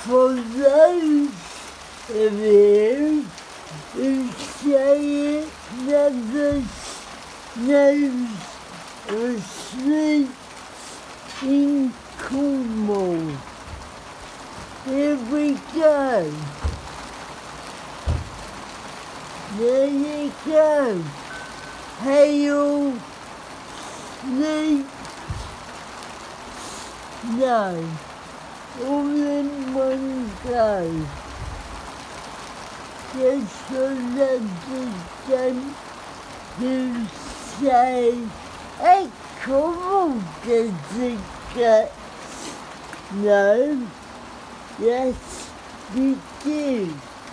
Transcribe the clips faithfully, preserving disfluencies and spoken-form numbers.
for those of you who say it never snows or sleeps in Cornwall. Here we go. There you go. Hail, sleep, snow, all in one go. Just for the who say, hey, Cornwall doesn't get snow. Yes, we do.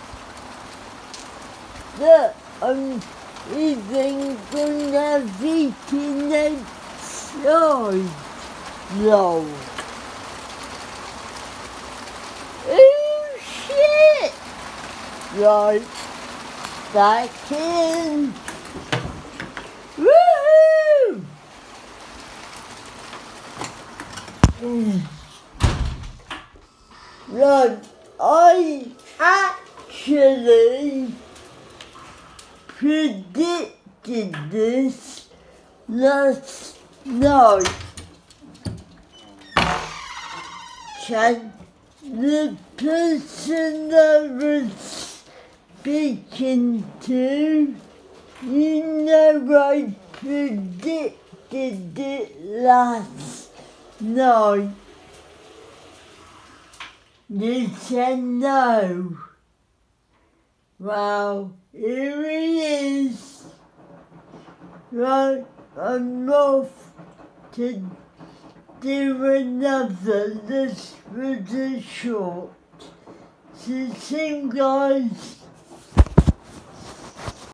Look, I'm even gonna be outside. No. Oh shit! Right, back in. Woohoo! Right, I actually predicted this last night. Can the person I was speaking to, you know I predicted it last night. They said no. Well, here he is. Right, I'm off to do another. This was a short. So, see you guys.